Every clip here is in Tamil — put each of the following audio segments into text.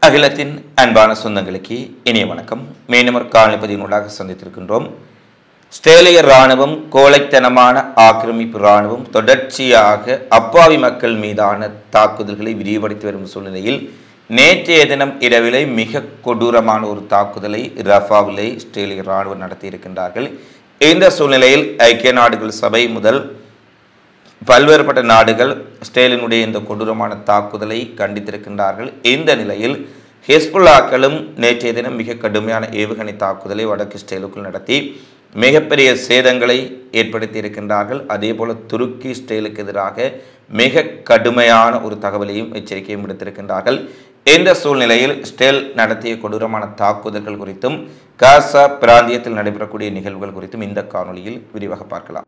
அகிலத்தின் அன்பான சொந்தங்களுக்கு இனிய வணக்கம். மீண்டும் ஒரு காணொளிப்பதிவினூடாக சந்தித்திருக்கின்றோம். இஸ்ரேலிய இராணுவம் கோழைத்தனமான ஆக்கிரமிப்பு இராணுவம் தொடர்ச்சியாக அப்பாவி மக்கள் மீதான தாக்குதல்களை விரிவுபடுத்தி வரும் சூழ்நிலையில் நேற்றைய தினம் இரவிலே மிக கொடூரமான ஒரு தாக்குதலை ரஃபாவிலே இஸ்ரேலிய இராணுவம் நடத்தியிருக்கின்றார்கள். இந்த சூழ்நிலையில் ஐக்கிய நாடுகள் சபை முதல் பல்வேறுபட்ட நாடுகள் இஸ்ரேலினுடைய இந்த கொடூரமான தாக்குதலை கண்டித்திருக்கின்றார்கள். இந்த நிலையில் ஹெஸ்புல்லாக்களும் நேற்றைய தினம் மிக கடுமையான ஏவுகணை தாக்குதலை வடக்கு இஸ்ரேலுக்குள் நடத்தி மிகப்பெரிய சேதங்களை ஏற்படுத்தி இருக்கின்றார்கள். அதே போல துருக்கி இஸ்ரேலுக்கு எதிராக மிக கடுமையான ஒரு தகவலையும் எச்சரிக்கையும் விடுத்திருக்கின்றார்கள். இந்த சூழ்நிலையில் இஸ்ரேல் நடத்திய கொடூரமான தாக்குதல்கள் குறித்தும் காசா பிராந்தியத்தில் நடைபெறக்கூடிய நிகழ்வுகள் குறித்தும் இந்த காணொலியில் விரிவாக பார்க்கலாம்.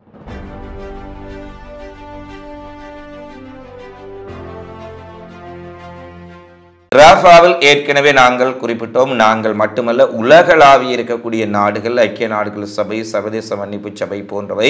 ரஃபாவில் ஏற்கனவே நாங்கள் குறிப்பிட்டோம். நாங்கள் மட்டுமல்ல, உலகளாவிய இருக்கக்கூடிய நாடுகள், ஐக்கிய நாடுகள் சபை, சர்வதேச மன்னிப்பு சபை போன்றவை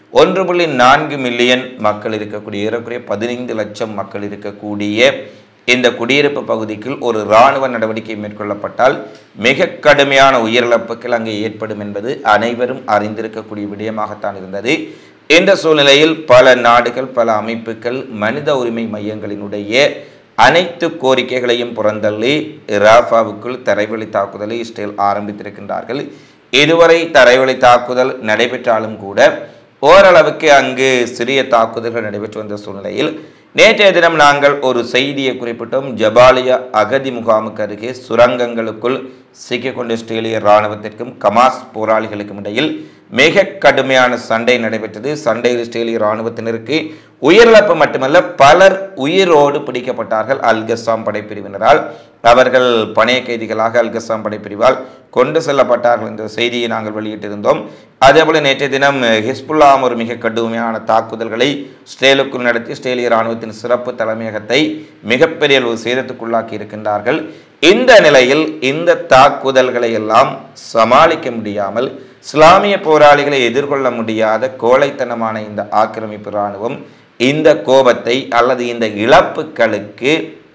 1.4 மில்லியன் மக்கள் இருக்கக்கூடிய, ஏறக்குறைய 15 லட்சம் மக்கள் இருக்கக்கூடிய இந்த குடியிருப்பு பகுதிக்குள் ஒரு இராணுவ நடவடிக்கை மேற்கொள்ளப்பட்டால் மிக கடுமையான உயிரிழப்புகள் அங்கே ஏற்படும் என்பது அனைவரும் அறிந்திருக்கக்கூடிய விடயமாகத்தான் இருந்தது. இந்த சூழ்நிலையில் பல நாடுகள், பல அமைப்புகள், மனித உரிமை மையங்களினுடைய அனைத்து கோரிக்கைகளையும் புறந்தள்ளி ரஃபாவுக்குள் தரைவழி தாக்குதலை இஸ்ரேல் ஆரம்பித்திருக்கின்றார்கள். இதுவரை தரைவழி தாக்குதல் நடைபெற்றாலும் கூட ஓரளவுக்கு அங்கு சிறிய தாக்குதல்கள் நடைபெற்று வந்த சூழ்நிலையில் நேற்றைய தினம் நாங்கள் ஒரு செய்தியை குறிப்பிட்டோம். ஜபாலியா அகதி முகாமுக்கு அருகே சுரங்கங்களுக்குள் சிக்கிக்கொண்ட இஸ்ரேலிய இராணுவத்திற்கும் கமாஸ் போராளிகளுக்கும் இடையில் மிக கடுமையான சண்டை நடைபெற்றது. சண்டையில் இஸ்ரேலிய இராணுவத்தினருக்கு உயிரிழப்பு மட்டுமல்ல, பலர் உயிரோடு பிடிக்கப்பட்டார்கள் அல்-கஸ்ஸாம் படைப்பிரிவினரால். அவர்கள் பணைய கைதிகளாக அல்-கஸ்ஸாம் படைப்பிரிவால் கொண்டு செல்லப்பட்டார்கள் என்ற செய்தியை நாங்கள் வெளியிட்டிருந்தோம். அதேபோல நேற்றைய தினம் ஹிஸ்புல்லா ஒரு மிக கடுமையான தாக்குதல்களை இஸ்ரேலுக்குள் நடத்தி இஸ்ரேலிய இராணுவத்தின் சிறப்பு தலைமையகத்தை மிகப்பெரிய அளவு சேதத்துக்குள்ளாக்கி இருக்கின்றார்கள். இந்த நிலையில் இந்த தாக்குதல்களை எல்லாம் சமாளிக்க முடியாமல் இஸ்லாமிய போராளிகளை எதிர்கொள்ள முடியாத கோழைத்தனமான இந்த ஆக்கிரமிப்பு இராணுவம் இந்த கோபத்தை அல்லது இந்த இழப்புகளுக்கு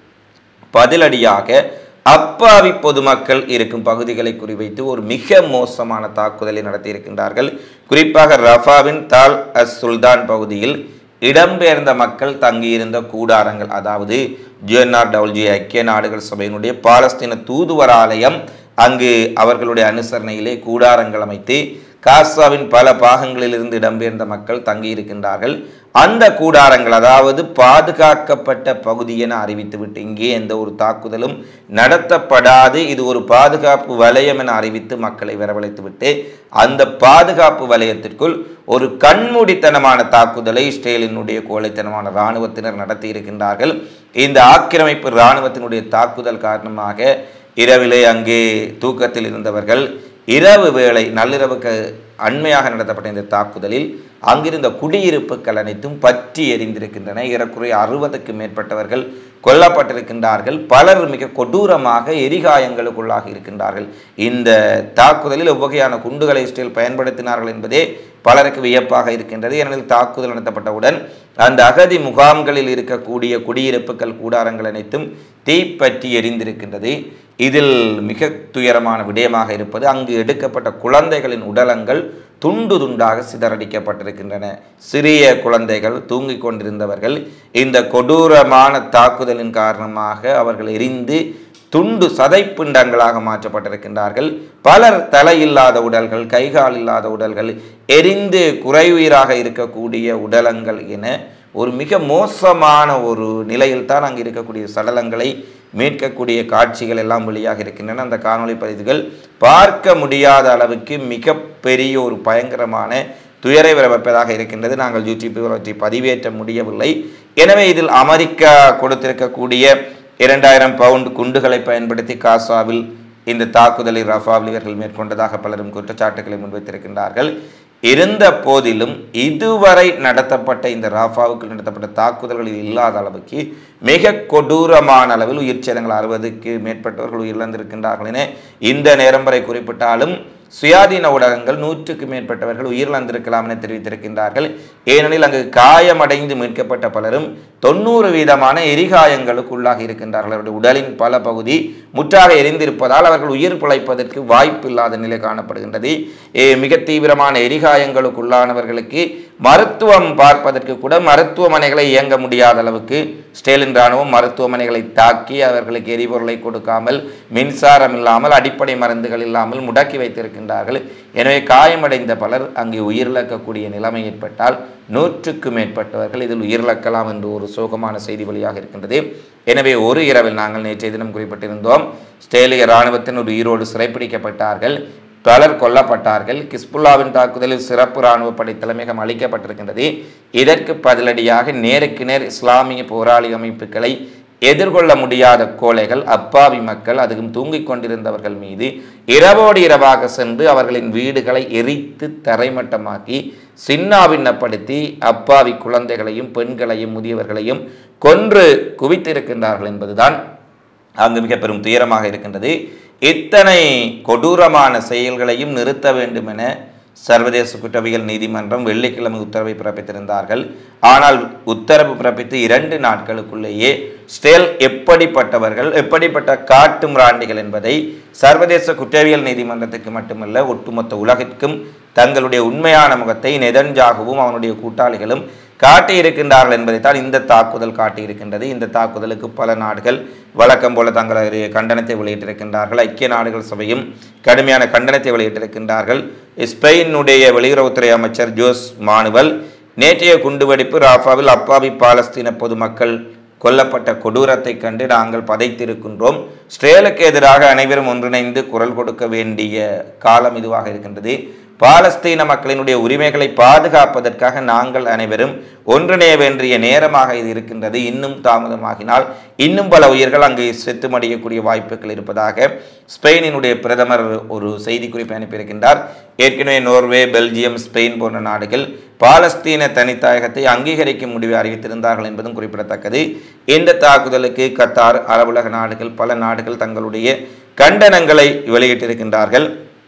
பதிலடியாக அப்பாவி பொதுமக்கள் இருக்கும் பகுதிகளை குறிவைத்து ஒரு மிக மோசமான தாக்குதலை நடத்தி இருக்கின்றார்கள். குறிப்பாக ரஃபாவின் தால் அஸ் சுல்தான் பகுதியில் இடம்பெயர்ந்த மக்கள் தங்கியிருந்த கூடாரங்கள், அதாவது UNRWA ஐக்கிய நாடுகள் சபையினுடைய பாலஸ்தீன தூதுவர் ஆலயம், அங்கு அவர்களுடைய அனுசரணையிலே கூடாரங்கள் அமைத்து காசாவின் பல பாகங்களில் இருந்து இடம்பெயர்ந்த மக்கள் தங்கியிருக்கின்றார்கள். அந்த கூடாரங்கள், அதாவது பாதுகாக்கப்பட்ட பகுதி என அறிவித்துவிட்டு, இங்கே எந்த ஒரு தாக்குதலும் நடத்தப்படாது, இது ஒரு பாதுகாப்பு வலயம் என அறிவித்து மக்களை வரவழைத்துவிட்டு அந்த பாதுகாப்பு வலயத்திற்குள் ஒரு கண்மூடித்தனமான தாக்குதலை இஸ்ரேலினுடைய கோழைத்தனமான இராணுவத்தினர் நடத்தி இருக்கின்றார்கள். இந்த ஆக்கிரமிப்பு இராணுவத்தினுடைய தாக்குதல் காரணமாக இரவிலே அங்கே தூக்கத்தில் இருந்தவர்கள் இரவு வேளை நள்ளிரவுக்கு அண்மையாக நடத்தப்பட்ட இந்த தாக்குதலில் அங்கிருந்த குடியிருப்புகள் அனைத்தும் பற்றி எரிந்திருக்கின்றன. ஏறக்குறைய 60க்கு மேற்பட்டவர்கள் கொல்லப்பட்டிருக்கின்றார்கள். பலர் மிக கொடூரமாக எரிகாயங்களுக்குள்ளாக இருக்கின்றார்கள். இந்த தாக்குதலில் எவ்வகையான குண்டுகளை இஸ்ரேல் பயன்படுத்தினார்கள் என்பதே பலருக்கு வியப்பாக இருக்கின்றது. ஏனெனில் தாக்குதல் நடத்தப்பட்டவுடன் அந்த அகதி முகாம்களில் இருக்கக்கூடிய குடியிருப்புகள், கூடாரங்கள் அனைத்தும் தீப்பற்றி எரிந்திருக்கின்றது. இதில் மிக துயரமான விடயமாக இருப்பது, அங்கு எடுக்கப்பட்ட குழந்தைகளின் உடலங்கள் துண்டு துண்டாக சிதறடிக்கப்பட்டிருக்கின்றன. சிறிய குழந்தைகள், தூங்கிக் கொண்டிருந்தவர்கள் இந்த கொடூரமான தாக்குதலின் காரணமாக அவர்கள் எரிந்து துண்டு சதைப்பிண்டங்களாக மாற்றப்பட்டிருக்கின்றார்கள். பலர் தலையில்லாத உடல்கள், கைகால் இல்லாத உடல்கள், எரிந்து குறைவுயிராக இருக்கக்கூடிய உடலங்கள் என ஒரு மிக மோசமான ஒரு நிலையில் தான் அங்கு இருக்கக்கூடிய சடலங்களை மீட்கக்கூடிய காட்சிகள் எல்லாம் வெளியாக இருக்கின்றன. அந்த காணொளி பதிவுகள் பார்க்க முடியாத அளவுக்கு மிக பெரிய ஒரு பயங்கரமான துயரை விளைவிப்பதாக இருக்கின்றது. நாங்கள் யூடியூப்பில் அவற்றை பதிவேற்ற முடியவில்லை. எனவே இதில் அமெரிக்கா கொடுத்திருக்கக்கூடிய 2000 பவுண்ட் குண்டுகளை பயன்படுத்தி காசாவில் இந்த தாக்குதலை ரஃபாவில் இவர்கள் மேற்கொண்டதாக பலரும் குற்றச்சாட்டுகளை முன்வைத்திருக்கின்றார்கள். இருந்த போதிலும் இதுவரை நடத்தப்பட்ட இந்த ரஃபாவுக்கு நடத்தப்பட்ட தாக்குதல்களில் இல்லாத அளவுக்கு மிக கொடூரமான அளவில் உயிர் சேதங்கள் 60க்கு மேற்பட்டவர்கள் உயிரிழந்திருக்கின்றார்கள் என இந்த நேரம் வரை குறிப்பிட்டாலும் சுயாதீன ஊடகங்கள் 100க்கும் மேற்பட்டவர்கள் உயிரிழந்திருக்கலாம் என தெரிவித்திருக்கின்றார்கள். ஏனெனில் அங்கு காயமடைந்து மீட்கப்பட்ட பலரும் 90% எரிகாயங்களுக்கு உள்ளாகி இருக்கின்றார்கள். அவருடைய உடலின் பல பகுதி முற்றாக எரிந்திருப்பதால் அவர்கள் உயிர் பிழைப்பதற்கு வாய்ப்பு இல்லாத நிலை காணப்படுகின்றது. மிக தீவிரமான எரிகாயங்களுக்கு உள்ளானவர்களுக்கு மருத்துவம் பார்ப்பதற்கு கூட மருத்துவமனைகளை இயங்க முடியாத அளவுக்கு ஸ்டேலின் இராணுவம் மருத்துவமனைகளை தாக்கி அவர்களுக்கு எரிபொருளை கொடுக்காமல், மின்சாரம் இல்லாமல், அடிப்படை மருந்துகள் இல்லாமல் முடக்கி வைத்திருக்கின்றார்கள். எனவே காயமடைந்த பலர் அங்கே உயிரிழக்கக்கூடிய நிலைமை ஏற்பட்டால் 100க்கும் மேற்பட்டவர்கள் இதில் உயிரிழக்கலாம் என்று ஒரு சோகமான செய்தி வழியாக இருக்கின்றது. எனவே ஒரு இரவில் நாங்கள் நேற்றைய தினம் குறிப்பிட்டிருந்தோம், ஸ்டேலிய இராணுவத்தின் ஒரு உயிரோடு சிறைப்பிடிக்கப்பட்டார்கள், பலர் கொல்லப்பட்டார்கள். கிஸ்புல்லாவின் தாக்குதலில் சிறப்பு இராணுவ படை தலைமையகம் அளிக்கப்பட்டிருக்கின்றது. இதற்கு பதிலடியாக நேருக்கு நேர் இஸ்லாமிய போராளி அமைப்புகளை எதிர்கொள்ள முடியாத கோழைகள், அப்பாவி மக்கள், அதுவும் தூங்கிக் கொண்டிருந்தவர்கள் மீது இரவோடு இரவாக சென்று அவர்களின் வீடுகளை எரித்து தரைமட்டமாக்கி சின்னாபின்னப்படுத்தி அப்பாவி குழந்தைகளையும் பெண்களையும் முதியவர்களையும் கொன்று குவித்திருக்கின்றார்கள் என்பதுதான் அங்கு மிக பெரும் துயரமாக இருக்கின்றது. இத்தனை கொடூரமான செயல்களையும் நிறுத்த வேண்டும் என சர்வதேச குற்றவியல் நீதிமன்றம் வெள்ளிக்கிழமை உத்தரவை பிறப்பித்திருந்தார்கள். ஆனால் உத்தரவு பிறப்பித்து 2 நாட்களுக்குள்ளேயே ஸ்டேல் எப்படிப்பட்டவர்கள், எப்படிப்பட்ட காட்டு மிராண்டிகள் என்பதை சர்வதேச குற்றவியல் நீதிமன்றத்துக்கு மட்டுமல்ல ஒட்டுமொத்த உலகிற்கும் தங்களுடைய உண்மையான முகத்தை நெதன்யாகுவும் அவனுடைய கூட்டாளிகளும் காட்டியிருக்கின்றார்கள் என்பதைத்தான் இந்த தாக்குதல் காட்டியிருக்கின்றது. இந்த தாக்குதலுக்கு பல நாடுகள் வழக்கம் போல தங்களுடைய கண்டனத்தை வெளியிட்டிருக்கின்றார்கள். ஐக்கிய நாடுகள் சபையும் கடுமையான கண்டனத்தை வெளியிட்டிருக்கின்றார்கள். ஸ்பெயினுடைய வெளியுறவுத்துறை அமைச்சர் ஜோஸ் மானுவல் நேற்றைய குண்டுவெடிப்பு ராஃபாவில் அப்பாவி பாலஸ்தீன பொதுமக்கள் கொல்லப்பட்ட கொடூரத்தை கண்டு நாங்கள் பதைத்திருக்கின்றோம். ஸ்ரேலுக்கு எதிராக அனைவரும் ஒன்றிணைந்து குரல் கொடுக்க வேண்டிய காலம் இதுவாக இருக்கின்றது. பாலஸ்தீன மக்களினுடைய உரிமைகளை பாதுகாப்பதற்காக நாங்கள் அனைவரும் ஒன்றிணைய வேண்டிய நேரமாக இது இருக்கின்றது. இன்னும் தாமதமாகினால் இன்னும் பல உயிர்கள் அங்கு செத்துமடியக்கூடிய வாய்ப்புகள் இருப்பதாக ஸ்பெயினினுடைய பிரதமர் ஒரு செய்திக்குறிப்பை அனுப்பியிருக்கின்றார். ஏற்கனவே நோர்வே, பெல்ஜியம், ஸ்பெயின் போன்ற நாடுகள் பாலஸ்தீன தனித்தாயகத்தை அங்கீகரிக்கும் முடிவை அறிவித்திருந்தார்கள் என்பதும் குறிப்பிடத்தக்கது. இந்த தாக்குதலுக்கு கத்தார், அரபுலக நாடுகள், பல நாடுகள் தங்களுடைய கண்டனங்களை வெளியிட்டிருக்கின்றார்கள்.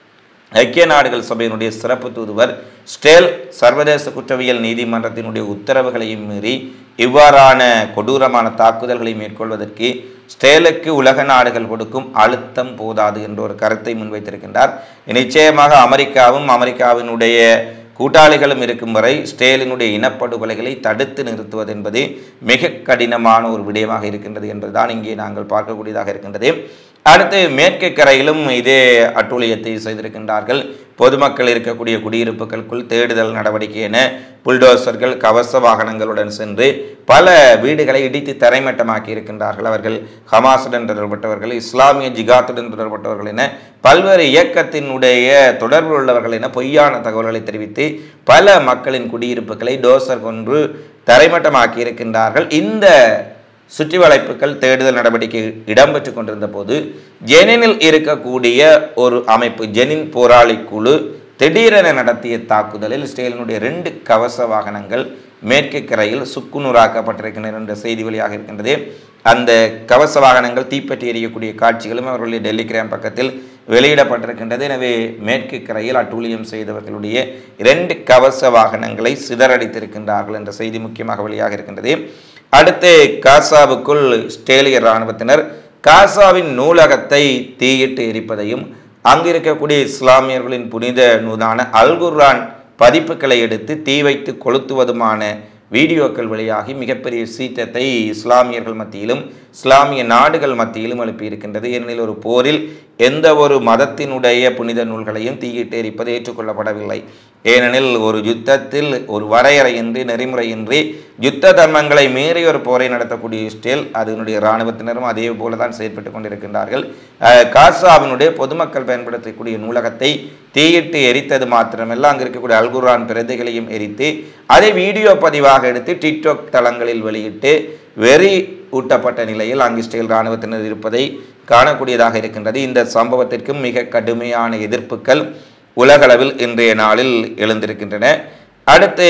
ஐக்கிய நாடுகள் சபையினுடைய சிறப்பு தூதுவர் ஸ்டேல் சர்வதேச குற்றவியல் நீதிமன்றத்தினுடைய உத்தரவுகளையும் மீறி இவ்வாறான கொடூரமான தாக்குதல்களை மேற்கொள்வதற்கு ஸ்டேலுக்கு உலக நாடுகள் கொடுக்கும் அழுத்தம் போதாது என்ற ஒரு கருத்தை முன்வைத்திருக்கின்றார். நிச்சயமாக அமெரிக்காவினுடைய கூட்டாளிகளும் இருக்கும் வரை ஸ்டேலினுடைய இனப்படுகொலைகளை தடுத்து நிறுத்துவது என்பது மிக கடினமான ஒரு விடயமாக இருக்கின்றது என்பதுதான் இங்கே நாங்கள் பார்க்கக்கூடியதாக இருக்கின்றது. அடுத்து மேற்கு கரையிலும் இதே அட்டூழியத்தை செய்திருக்கின்றார்கள். பொதுமக்கள் இருக்கக்கூடிய குடியிருப்புகளுக்குள் தேடுதல் நடவடிக்கை என புல்டோசர்கள், கவச வாகனங்களுடன் சென்று பல வீடுகளை இடித்து தரைமட்டமாக்கி இருக்கின்றார்கள். அவர்கள் ஹமாஸுடன் தொடர்பட்டவர்கள், இஸ்லாமிய ஜிகாத்துடன் தொடர்பட்டவர்கள் என பல்வேறு இயக்கத்தினுடைய தொடர்பு உள்ளவர்கள் என பொய்யான தகவல்களை தெரிவித்து பல மக்களின் குடியிருப்புகளை டோசர் கொன்று தரைமட்டமாக்கி இருக்கின்றார்கள். இந்த சுற்றி வளைப்புகள் தேடுதல் நடவடிக்கை இடம்பெற்று கொண்டிருந்த போது ஜெனினில் இருக்கக்கூடிய ஒரு அமைப்பு, ஜெனின் போராளி குழு திடீரென நடத்திய தாக்குதலில் ஸ்டேலினுடைய 2 கவச வாகனங்கள் மேற்கு கரையில் சுக்குநூறாக்கப்பட்டிருக்கின்றன என்ற செய்தி வழியாக இருக்கின்றது. அந்த கவச வாகனங்கள் தீப்பற்றி எரியக்கூடிய காட்சிகளும் அவர்களுடைய டெல்லிகிராம் பக்கத்தில் வெளியிடப்பட்டிருக்கின்றது. எனவே மேற்கு கரையில் அட்டூழியம் செய்தவர்களுடைய 2 கவச வாகனங்களை சிதறடித்திருக்கின்றார்கள் என்ற செய்தி முக்கியமாக வெளியாக இருக்கின்றது. அடுத்து காசாவுக்குள் ஸ்டேலிய இராணுவத்தினர் காசாவின் நூலகத்தை தீயிட்டு எரிப்பதையும் அங்கு இருக்கக்கூடிய இஸ்லாமியர்களின் புனித நூலான அல்குர்ஆன் பதிப்புகளை எடுத்து தீ வைத்து கொளுத்துவதுமான வீடியோக்கள் வெளியாகி மிகப்பெரிய சீற்றத்தை இஸ்லாமியர்கள் மத்தியிலும் இஸ்லாமிய நாடுகள் மத்தியிலும் எழுப்பியிருக்கின்றது. ஏனெனில் ஒரு போரில் எந்த ஒரு மதத்தினுடைய புனித நூல்களையும் தீயிட்டு எரிப்பது ஏற்றுக்கொள்ளப்படவில்லை. ஏனெனில் ஒரு யுத்தத்தில் ஒரு வரையறையின்றி, நெறிமுறையின்றி யுத்த தர்மங்களை மீறி ஒரு போரை நடத்தக்கூடிய இஸ்ரேல் அதனுடைய இராணுவத்தினரும் அதே போல தான் செயற்பட்டு கொண்டிருக்கின்றார்கள். காசாவினுடைய பொதுமக்கள் பயன்படுத்தக்கூடிய நூலகத்தை தீயிட்டு எரித்தது மாத்திரமல்ல, அங்கு இருக்கக்கூடிய அல்குர்ஆன் பிரதிகளையும் எரித்து அதை வீடியோ பதிவாக எடுத்து டிக்டாக் தளங்களில் வெளியிட்டு வெறி ஊட்டப்பட்ட நிலையில் அங்கு இஸ்ரேல் இராணுவத்தினர் இருப்பதை காணக்கூடியதாக இருக்கின்றது. இந்த சம்பவத்திற்கும் மிக கடுமையான எதிர்ப்புகள் உலகளவில் இன்றைய நாளில் எழுந்திருக்கின்றன. அடுத்து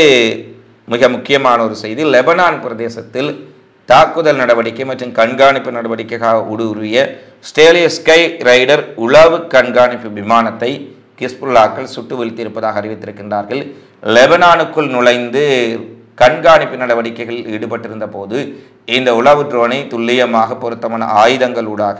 மிக முக்கியமான ஒரு செய்தி, லெபனான் பிரதேசத்தில் தாக்குதல் நடவடிக்கை மற்றும் கண்காணிப்பு நடவடிக்கைக்காக ஊடுருவிய ஸ்டேலிய ஸ்கை ரைடர் உளவு கண்காணிப்பு விமானத்தை ஹிஸ்புல்லாக்கள் சுட்டு வீழ்த்தியிருப்பதாக அறிவித்திருக்கின்றார்கள். லெபனானுக்குள் நுழைந்து கண்காணிப்பு நடவடிக்கைகளில் ஈடுபட்டிருந்த போது இந்த உளவு ட்ரோனை துல்லியமாக பொருத்தமான ஆயுதங்களூடாக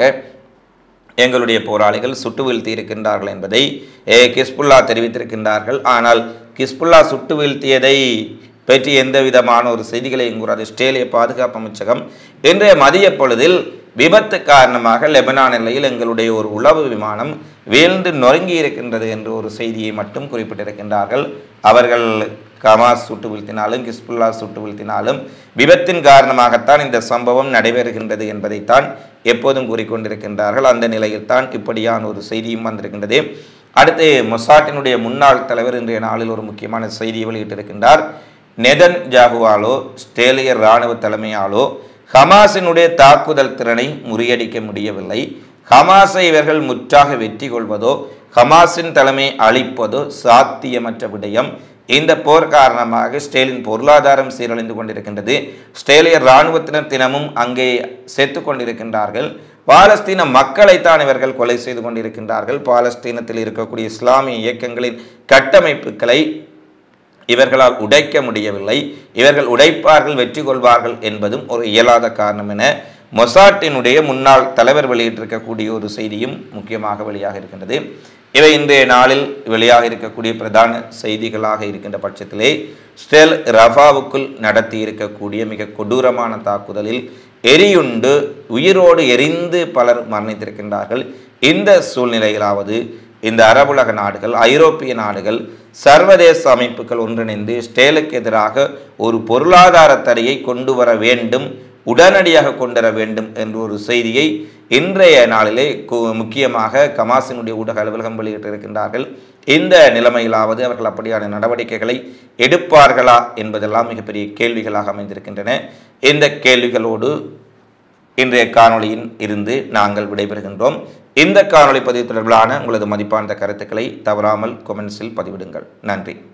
எங்களுடைய போராளிகள் சுட்டு வீழ்த்தி இருக்கின்றார்கள் என்பதை ஹிஸ்புல்லா தெரிவித்திருக்கின்றார்கள். ஆனால் ஹிஸ்புல்லா சுட்டு வீழ்த்தியதை பற்றி எந்த விதமான ஒரு செய்திகளையும் கூறாது இஸ்ரேலிய பாதுகாப்பு அமைச்சகம். இன்றைய மதிய பொழுதில் விபத்து காரணமாக லெபனான் எல்லையில் எங்களுடைய ஒரு உளவு விமானம் வீழ்ந்து நொறுங்கி இருக்கின்றது என்ற ஒரு செய்தியை மட்டும் குறிப்பிட்டிருக்கின்றார்கள். அவர்கள் ஹமாஸ் சுட்டு வீழ்த்தினாலும் ஹிஸ்புல்லா சுட்டு வீழ்த்தினாலும் விபத்தின் காரணமாகத்தான் இந்த சம்பவம் நடைபெறுகின்றது என்பதைத்தான் எப்போதும் கூறிக்கொண்டிருக்கின்றார்கள். அந்த நிலையில் தான் இப்படியான ஒரு செய்தியும் வந்திருக்கின்றது. அடுத்து மொசாட்டினுடைய முன்னாள் தலைவர் இன்றைய நாளில் ஒரு முக்கியமான செய்தியை வெளியிட்டிருக்கின்றார். நெதன்யாகுவாலோ இஸ்ரேலிய இராணுவ தலைமையாலோ ஹமாஸினுடைய தாக்குதல் திறனை முறியடிக்க முடியவில்லை. ஹமாஸை இவர்கள் முற்றாக வெற்றி கொள்வதோ ஹமாஸின் தலைமை அழிப்பதோ சாத்தியமற்ற விடயம். இந்த போர் காரணமாக இஸ்ரேலின் பொருளாதாரம் சீரழிந்து கொண்டிருக்கின்றது. இஸ்ரேலிய இராணுவத்தினர் தினமும் அங்கே செத்து கொண்டிருக்கின்றார்கள். பாலஸ்தீன மக்களைத்தான் இவர்கள் கொலை செய்து கொண்டிருக்கின்றார்கள். பாலஸ்தீனத்தில் இருக்கக்கூடிய இஸ்லாமிய இயக்கங்களின் கட்டமைப்புகளை இவர்களால் உடைக்க முடியவில்லை. இவர்கள் உடைப்பார்கள், வெற்றி கொள்வார்கள் என்பதும் ஒரு இயலாத காரணம் என மொசாட்டினுடைய முன்னாள் தலைவர் வெளியிட்டிருக்கக்கூடிய ஒரு செய்தியும் முக்கியமாக வெளியாக இருக்கின்றது. இவை இன்றைய நாளில் வெளியாக இருக்கக்கூடிய பிரதான செய்திகளாக இருக்கின்ற பட்சத்திலே இஸ்ரேல் ரஃபாவுக்குள் நடத்தி இருக்கக்கூடிய மிக கொடூரமான தாக்குதலில் எரியுண்டு உயிரோடு எரிந்து பலர் மரணித்திருக்கின்றார்கள். இந்த சூழ்நிலையிலாவது இந்த அரபுலக நாடுகள், ஐரோப்பிய நாடுகள், சர்வதேச அமைப்புகள் ஒன்றிணைந்து இஸ்ரேலுக்கு எதிராக ஒரு பொருளாதார தடையை கொண்டு வர வேண்டும், உடனடியாக கொண்டு வர வேண்டும் என்ற ஒரு செய்தியை இன்றைய நாளிலே முக்கியமாக ஹமாஸினுடைய ஊடக அலுவலகம் வெளியிட்டிருக்கின்றார்கள். இந்த நிலைமையிலாவது அவர்கள் அப்படியான நடவடிக்கைகளை எடுப்பார்களா என்பதெல்லாம் மிகப்பெரிய கேள்விகளாக அமைந்திருக்கின்றன. இந்த கேள்விகளோடு இன்றைய காணொளியின் இருந்து நாங்கள் விடைபெறுகின்றோம். இந்த காணொளி பதிவு தொடர்பிலான உங்களது மதிப்பான கருத்துக்களை தவறாமல் கொமெண்ட்ஸில் பதிவிடுங்கள். நன்றி.